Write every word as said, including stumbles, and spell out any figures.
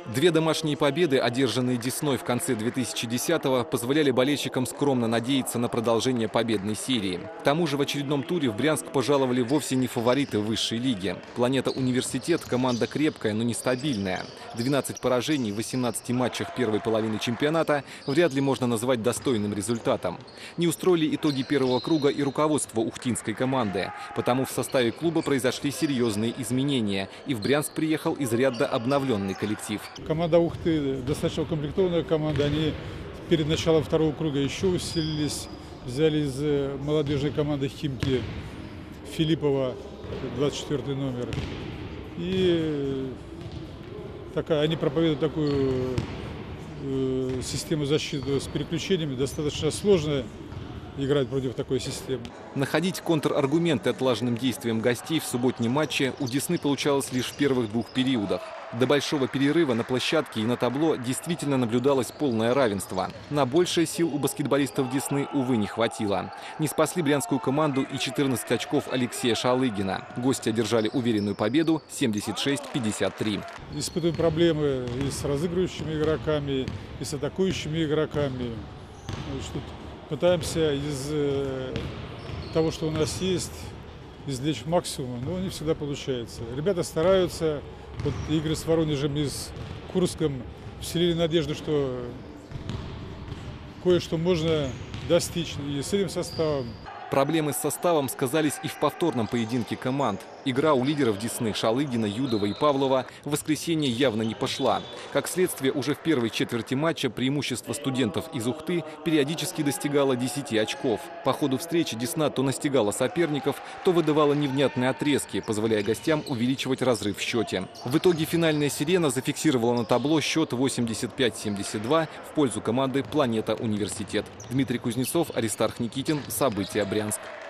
Две домашние победы, одержанные Десной в конце две тысячи десятого, позволяли болельщикам скромно надеяться на продолжение победной серии. К тому же в очередном туре в Брянск пожаловали вовсе не фавориты высшей лиги. «Планета Университет» – команда крепкая, но нестабильная. двенадцать поражений в восемнадцати матчах первой половины чемпионата вряд ли можно назвать достойным результатом. Не устроили итоги первого круга и руководство ухтинской команды. Потому в составе клуба произошли серьезные изменения, и в Брянск приехал изрядно обновленный коллектив. Команда Ухты достаточно укомплектованная команда. Они перед началом второго круга еще усилились. Взяли из молодежной команды Химки Филиппова, двадцать четвёртый номер. И такая, они проповедуют такую э, систему защиты с переключениями. Достаточно сложно играть против такой системы. Находить контраргументы отлаженным действиям гостей в субботнем матче у Десны получалось лишь в первых двух периодах. До большого перерыва на площадке и на табло действительно наблюдалось полное равенство. На большее сил у баскетболистов Десны, увы, не хватило. Не спасли брянскую команду и четырнадцать очков Алексея Шалыгина. Гости одержали уверенную победу семьдесят шесть пятьдесят три. Испытываем проблемы и с разыгрывающими игроками, и с атакующими игроками. Значит, пытаемся из того, что у нас есть, извлечь максимум, но не всегда получается. Ребята стараются. Вот игры с Воронежем и с Курском вселили надежду, что кое-что можно достичь и с этим составом. Проблемы с составом сказались и в повторном поединке команд. Игра у лидеров Десны Шалыгина, Юдова и Павлова в воскресенье явно не пошла. Как следствие, уже в первой четверти матча преимущество студентов из Ухты периодически достигало десяти очков. По ходу встречи Десна то настигала соперников, то выдавала невнятные отрезки, позволяя гостям увеличивать разрыв в счете. В итоге финальная «Сирена» зафиксировала на табло счет восемьдесят пять семьдесят два в пользу команды «Планета Университет». Дмитрий Кузнецов, Аристарх Никитин. События. Брянск.